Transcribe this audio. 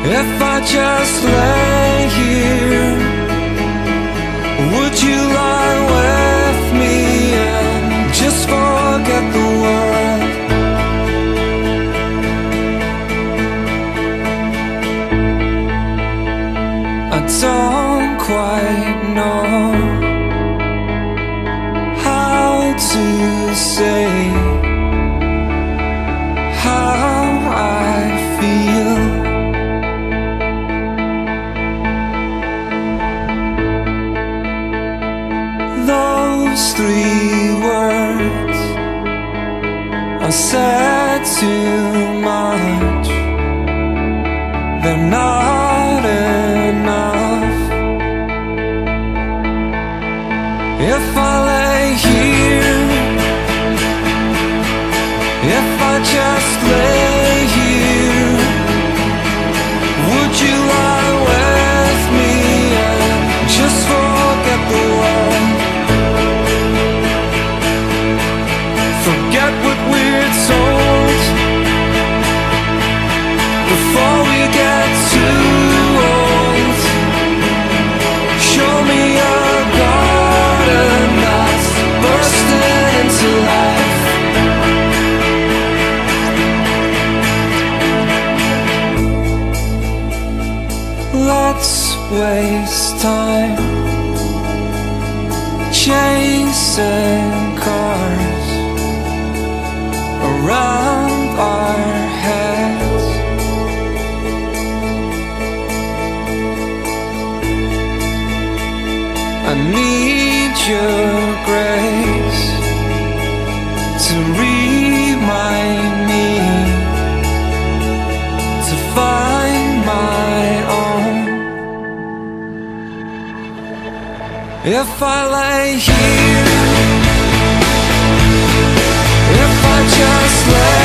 If I just lay here, would you lie with me and just forget the world? I don't quite know how to say how I feel. Those 3 words I said too much. They're not enough. If I lay here, if I just lay here, would you lie with me and just forget the world? Forget what we're told before we get too old. Show me a garden that's bursting into life. Let's waste time chasing cars around our heads. I need your grace to remind me to find my own. If I lay here, if I just lay